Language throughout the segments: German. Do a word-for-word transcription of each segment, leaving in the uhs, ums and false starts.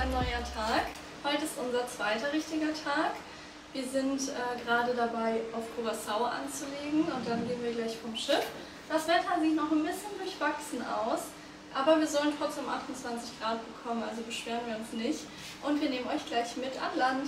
ein neuer Tag. Heute ist unser zweiter richtiger Tag. Wir sind äh, gerade dabei, auf Curaçao anzulegen und dann gehen wir gleich vom Schiff. Das Wetter sieht noch ein bisschen durchwachsen aus, aber wir sollen trotzdem achtundzwanzig Grad bekommen, also beschweren wir uns nicht. Und wir nehmen euch gleich mit an Land.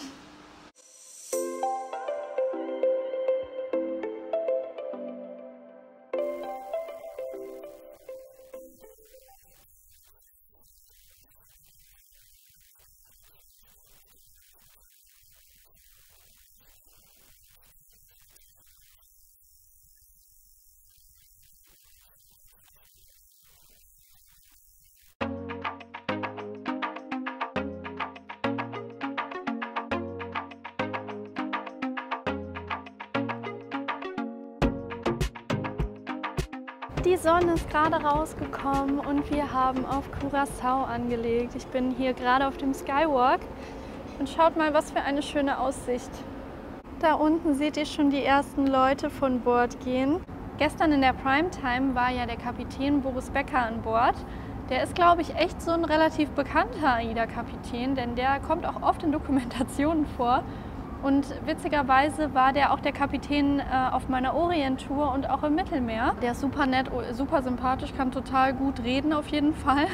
Die Sonne ist gerade rausgekommen und wir haben auf Curaçao angelegt. Ich bin hier gerade auf dem Skywalk und schaut mal, was für eine schöne Aussicht. Da unten seht ihr schon die ersten Leute von Bord gehen. Gestern in der Primetime war ja der Kapitän Boris Becker an Bord. Der ist, glaube ich, echt so ein relativ bekannter AIDA-Kapitän, denn der kommt auch oft in Dokumentationen vor. Und witzigerweise war der auch der Kapitän äh, auf meiner Orient-Tour und auch im Mittelmeer. Der ist super nett, super sympathisch, kann total gut reden auf jeden Fall.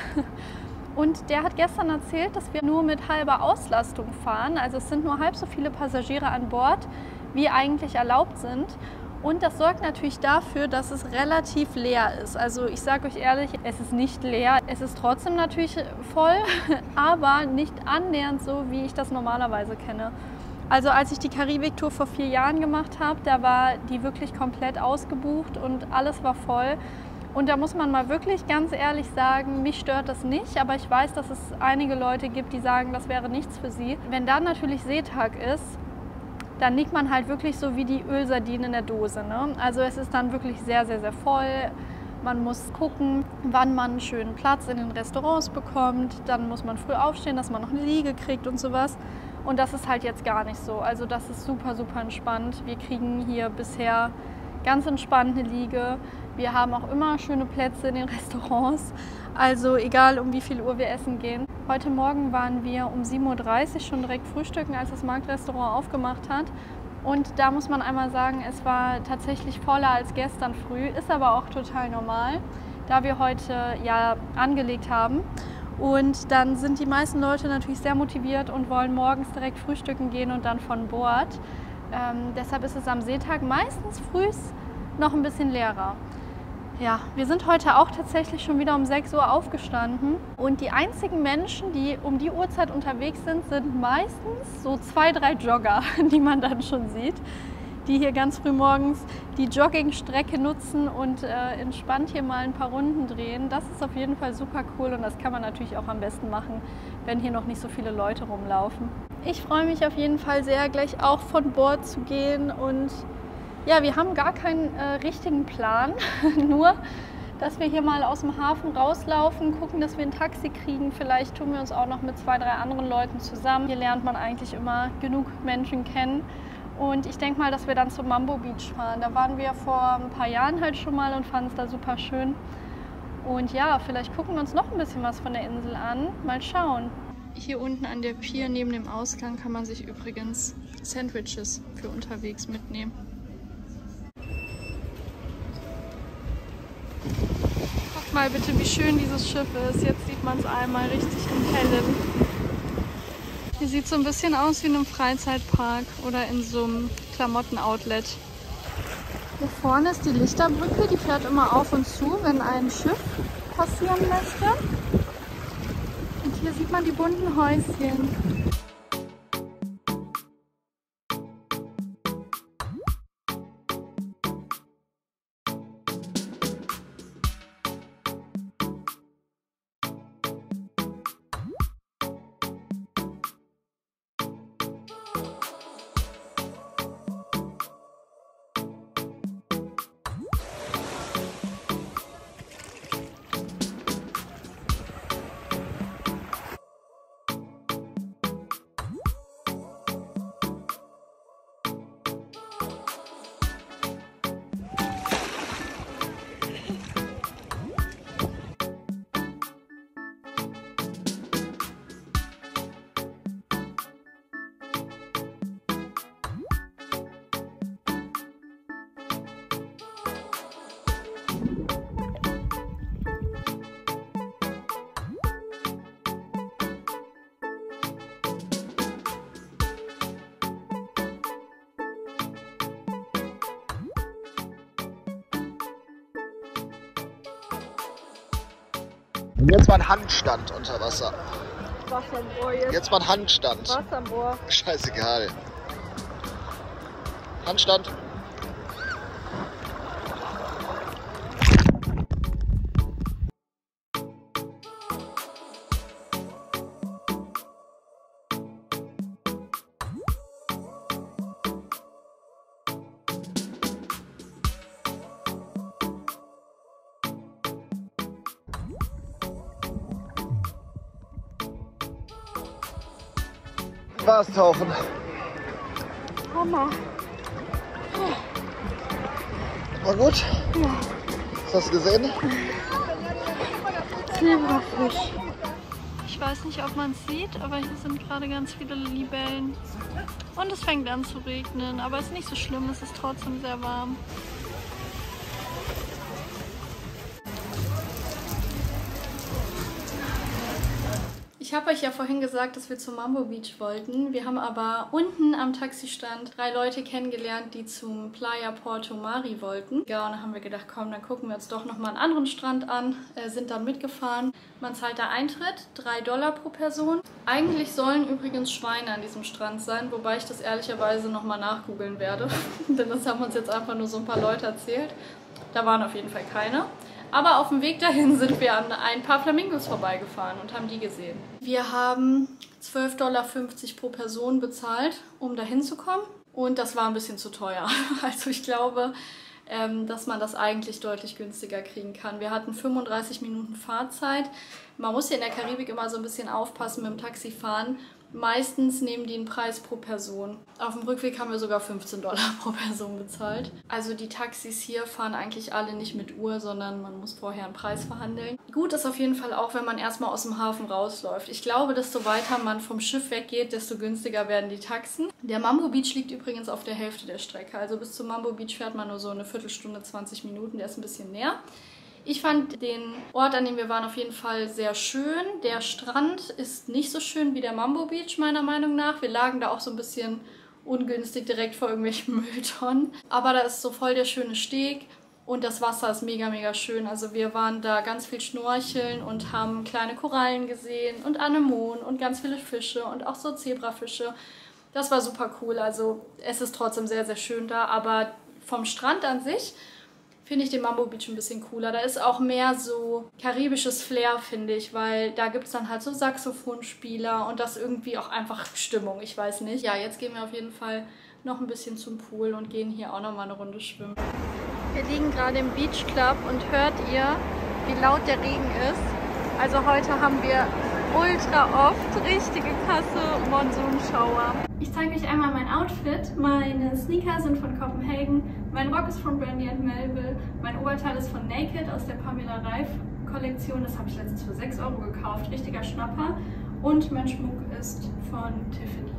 Und der hat gestern erzählt, dass wir nur mit halber Auslastung fahren. Also es sind nur halb so viele Passagiere an Bord, wie eigentlich erlaubt sind. Und das sorgt natürlich dafür, dass es relativ leer ist. Also ich sage euch ehrlich, es ist nicht leer. Es ist trotzdem natürlich voll, aber nicht annähernd so, wie ich das normalerweise kenne. Also als ich die Karibik-Tour vor vier Jahren gemacht habe, da war die wirklich komplett ausgebucht und alles war voll. Und da muss man mal wirklich ganz ehrlich sagen, mich stört das nicht, aber ich weiß, dass es einige Leute gibt, die sagen, das wäre nichts für sie. Wenn dann natürlich Seetag ist, dann liegt man halt wirklich so wie die Ölsardinen in der Dose, ne? Also es ist dann wirklich sehr, sehr, sehr voll. Man muss gucken, wann man einen schönen Platz in den Restaurants bekommt. Dann muss man früh aufstehen, dass man noch eine Liege kriegt und sowas. Und das ist halt jetzt gar nicht so. Also das ist super, super entspannt. Wir kriegen hier bisher ganz entspannt eine Liege. Wir haben auch immer schöne Plätze in den Restaurants. Also egal, um wie viel Uhr wir essen gehen. Heute Morgen waren wir um sieben Uhr dreißig schon direkt frühstücken, als das Marktrestaurant aufgemacht hat. Und da muss man einmal sagen, es war tatsächlich voller als gestern früh. Ist aber auch total normal, da wir heute ja angelegt haben. Und dann sind die meisten Leute natürlich sehr motiviert und wollen morgens direkt frühstücken gehen und dann von Bord. Ähm, deshalb ist es am Seetag meistens frühs noch ein bisschen leerer. Ja, wir sind heute auch tatsächlich schon wieder um sechs Uhr aufgestanden. Und die einzigen Menschen, die um die Uhrzeit unterwegs sind, sind meistens so zwei, drei Jogger, die man dann schon sieht, die hier ganz früh morgens die Joggingstrecke nutzen und äh, entspannt hier mal ein paar Runden drehen. Das ist auf jeden Fall super cool und das kann man natürlich auch am besten machen, wenn hier noch nicht so viele Leute rumlaufen. Ich freue mich auf jeden Fall sehr, gleich auch von Bord zu gehen und ja, wir haben gar keinen äh, richtigen Plan, nur dass wir hier mal aus dem Hafen rauslaufen, gucken, dass wir ein Taxi kriegen. Vielleicht tun wir uns auch noch mit zwei, drei anderen Leuten zusammen. Hier lernt man eigentlich immer genug Menschen kennen. Und ich denke mal, dass wir dann zum Mambo Beach fahren. Da waren wir vor ein paar Jahren halt schon mal und fanden es da super schön. Und ja, vielleicht gucken wir uns noch ein bisschen was von der Insel an. Mal schauen. Hier unten an der Pier neben dem Ausgang kann man sich übrigens Sandwiches für unterwegs mitnehmen. Guckt mal bitte, wie schön dieses Schiff ist. Jetzt sieht man es einmal richtig im Hellen. Hier sieht so ein bisschen aus wie in einem Freizeitpark oder in so einem Klamotten-Outlet. Hier vorne ist die Lichterbrücke, die fährt immer auf und zu, wenn ein Schiff passieren möchte. Und hier sieht man die bunten Häuschen. Und jetzt mal ein Handstand unter Wasser. Wasser im Ohr jetzt. Jetzt mal ein Handstand. Wasser im Ohr. Scheißegal. Handstand. Was tauchen. Hammer. War gut? Ja. Was hast du gesehen? Zebrafisch. Ich weiß nicht, ob man es sieht, aber hier sind gerade ganz viele Libellen. Und es fängt an zu regnen, aber es ist nicht so schlimm, es ist trotzdem sehr warm. Ich habe euch ja vorhin gesagt, dass wir zum Mambo Beach wollten. Wir haben aber unten am Taxistand drei Leute kennengelernt, die zum Playa Porto Mari wollten. Ja, und dann haben wir gedacht, komm, dann gucken wir uns doch nochmal einen anderen Strand an. Äh, sind dann mitgefahren. Man zahlt da Eintritt, drei Dollar pro Person. Eigentlich sollen übrigens Schweine an diesem Strand sein, wobei ich das ehrlicherweise nochmal nachgoogeln werde. Denn das haben uns jetzt einfach nur so ein paar Leute erzählt. Da waren auf jeden Fall keine. Aber auf dem Weg dahin sind wir an ein paar Flamingos vorbeigefahren und haben die gesehen. Wir haben zwölf Dollar fünfzig pro Person bezahlt, um dahin zu kommen. Und das war ein bisschen zu teuer. Also ich glaube, ähm, dass man das eigentlich deutlich günstiger kriegen kann. Wir hatten fünfunddreißig Minuten Fahrzeit. Man muss hier in der Karibik immer so ein bisschen aufpassen mit dem Taxifahren. Meistens nehmen die einen Preis pro Person. Auf dem Rückweg haben wir sogar fünfzehn Dollar pro Person bezahlt. Also die Taxis hier fahren eigentlich alle nicht mit Uhr, sondern man muss vorher einen Preis verhandeln. Gut ist auf jeden Fall auch, wenn man erstmal aus dem Hafen rausläuft. Ich glaube, desto weiter man vom Schiff weggeht, desto günstiger werden die Taxen. Der Mambo Beach liegt übrigens auf der Hälfte der Strecke. Also bis zum Mambo Beach fährt man nur so eine Viertelstunde, zwanzig Minuten. Der ist ein bisschen näher. Ich fand den Ort, an dem wir waren, auf jeden Fall sehr schön. Der Strand ist nicht so schön wie der Mambo Beach, meiner Meinung nach. Wir lagen da auch so ein bisschen ungünstig direkt vor irgendwelchen Mülltonnen. Aber da ist so voll der schöne Steg und das Wasser ist mega, mega schön. Also wir waren da ganz viel schnorcheln und haben kleine Korallen gesehen und Anemonen und ganz viele Fische und auch so Zebrafische. Das war super cool. Also es ist trotzdem sehr, sehr schön da, aber vom Strand an sich finde ich den Mambo Beach ein bisschen cooler. Da ist auch mehr so karibisches Flair, finde ich, weil da gibt es dann halt so Saxophonspieler und das irgendwie auch einfach Stimmung, ich weiß nicht. Ja, jetzt gehen wir auf jeden Fall noch ein bisschen zum Pool und gehen hier auch nochmal eine Runde schwimmen. Wir liegen gerade im Beach Club und hört ihr, wie laut der Regen ist. Also heute haben wir ultra oft richtige krasse Monsunschauer. Ich zeige euch einmal mein Outfit. Meine Sneaker sind von Copenhagen, mein Rock ist von Brandy and Melville, mein Oberteil ist von Naked aus der Pamela Reif Kollektion. Das habe ich letztens für sechs Euro gekauft, richtiger Schnapper. Und mein Schmuck ist von Tiffany.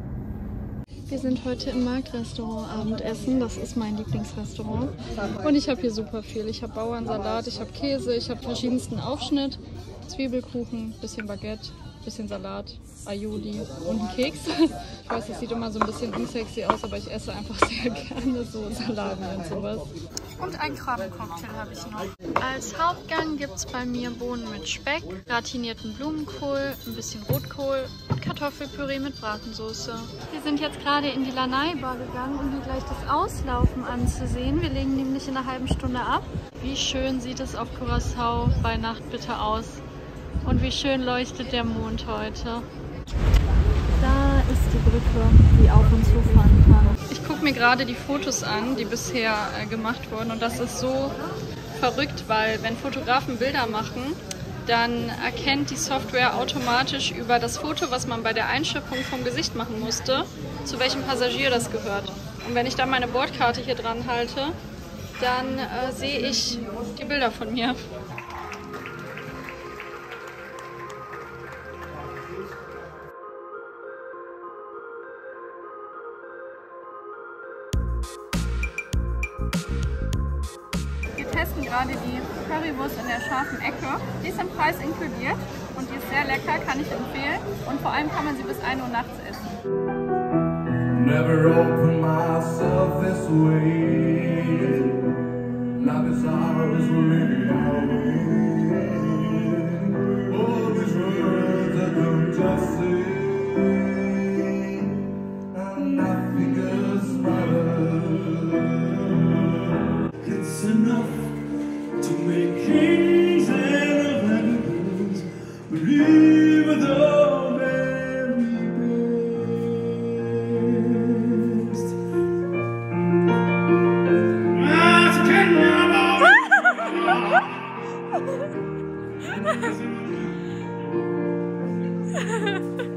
Wir sind heute im Marktrestaurant Abendessen. Das ist mein Lieblingsrestaurant. Und ich habe hier super viel. Ich habe Bauernsalat, ich habe Käse, ich habe verschiedensten Aufschnitt, Zwiebelkuchen, bisschen Baguette, bisschen Salat, Aioli und einen Keks. Ich weiß, das sieht immer so ein bisschen unsexy aus, aber ich esse einfach sehr gerne so Salami und sowas. Und einen Krabbencocktail habe ich noch. Als Hauptgang gibt es bei mir Bohnen mit Speck, gratinierten Blumenkohl, ein bisschen Rotkohl und Kartoffelpüree mit Bratensoße. Wir sind jetzt gerade in die Lanai Bar gegangen, um hier gleich das Auslaufen anzusehen. Wir legen nämlich in einer halben Stunde ab. Wie schön sieht es auf Curaçao bei Nacht bitte aus. Und wie schön leuchtet der Mond heute. Da ist die Brücke, die auf und zu fahren kann. Ich gucke mir gerade die Fotos an, die bisher äh, gemacht wurden. Und das ist so verrückt, weil wenn Fotografen Bilder machen, dann erkennt die Software automatisch über das Foto, was man bei der Einschiffung vom Gesicht machen musste, zu welchem Passagier das gehört. Und wenn ich dann meine Bordkarte hier dran halte, dann äh, sehe ich die Bilder von mir. Wir testen gerade die Currywurst in der scharfen Ecke. Die ist im Preis inkludiert und die ist sehr lecker, kann ich empfehlen. Und vor allem kann man sie bis ein Uhr nachts essen. Never open myself this way. Love is ours, It's enough to make kings and vagabonds believe without very best. Ah,